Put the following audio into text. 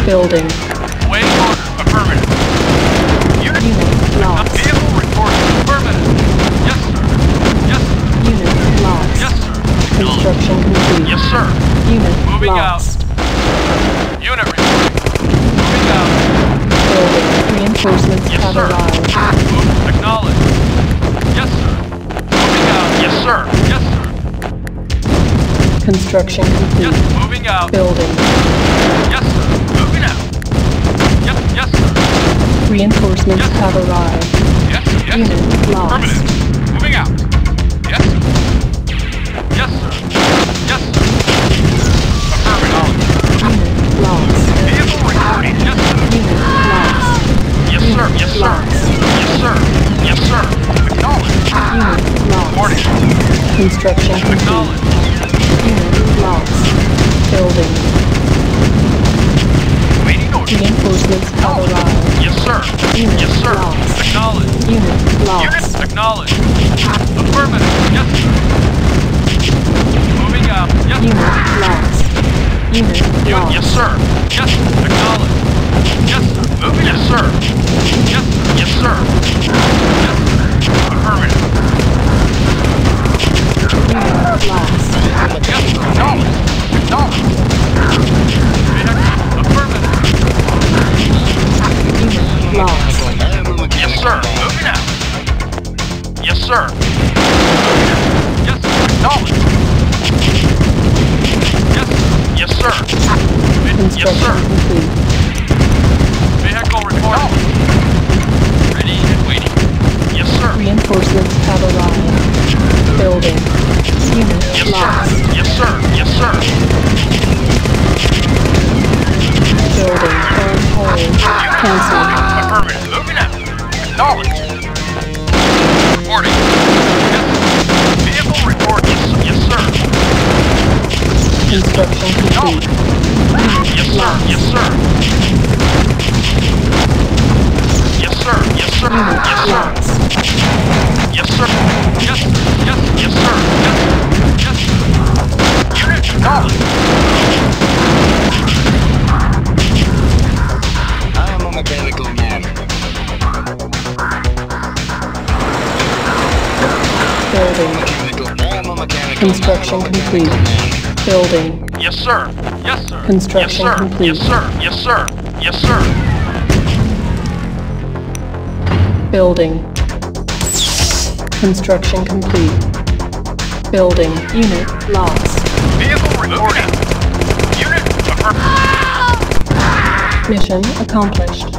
Building. Waiting order. Affirmative. Unit lost. Vehicle reporting. Affirmative. Yes, sir. Yes, sir. Unit lost. Yes, sir. Construction complete. Yes, sir. Unit Moving lost. Unit reporting. Moving out. Building. Reinforcements Yes, have sir. arrived. Move. Acknowledge. Yes, sir. Moving out. Yes, sir. Yes, sir. Construction complete. Yes, moving out. Building. Yes, sir. Moving out. Yes, yes, sir. Reinforcements Yes, sir. have arrived. Yes, yes, Unit sir. lost. Affirmative. Moving out. Yes, sir. Yes, sir. Yes, sir. Affirmative. Unit lost. Vehicle reporting. Yes, sir. Unit lost. Yes, sir. Yes, sir. Yes, sir. Yes, sir. Acknowledge. Unit lost. Reporting. Construction complete. Acknowledge. Unit lost. Building. Waiting order. Reinforcements have arrived. Yes, sir. Unit Yes, sir. lost. Acknowledge. Unit lost. Unit acknowledge. Affirmative. Yes, sir. Moving out. Yes, Unit lost. Unit lost. Yes, sir. Yes, acknowledge. Yes, sir. Moving. Yes, sir. Yes, sir. Yes, sir. Yes, sir. Affirmative. Unit lost. Yes, sir. Acknowledge. Acknowledge. Affirmative. Unit lost. Yes, sir. Moving out. Yes, sir. Yes, sir. Acknowledge. Yes, sir. Yes, sir. Yes, Construction sir. complete. Vehicle reporting. Ready and waiting. Yes, sir. Reinforcements have arrived. Building. Unit Yes, lost. sir. Yes, sir. Yes, sir. Building. On hold. Cancel. Affirmative. Moving out. Acknowledge. Reporting. Yes, sir. Vehicle report. Yes, yes, sir. Construction complete. Acknowledge. Yes, sir. Yes, sir. Yes, sir. Yes, sir. Unit Yes, sir. lost. Yes, sir. Yes, sir. Yes, yes, sir. Yes, sir. Yes, sir. Unit acknowledged. I am a mechanical man. Building. I am a mechanical Construction complete. Building. Yes, sir. Yes, sir. Construction yes, sir. complete. Yes, sir. Yes, sir. Yes, sir. Building. Construction complete. Building. Unit lost. Vehicle reporting. Unit affirmative. Mission accomplished.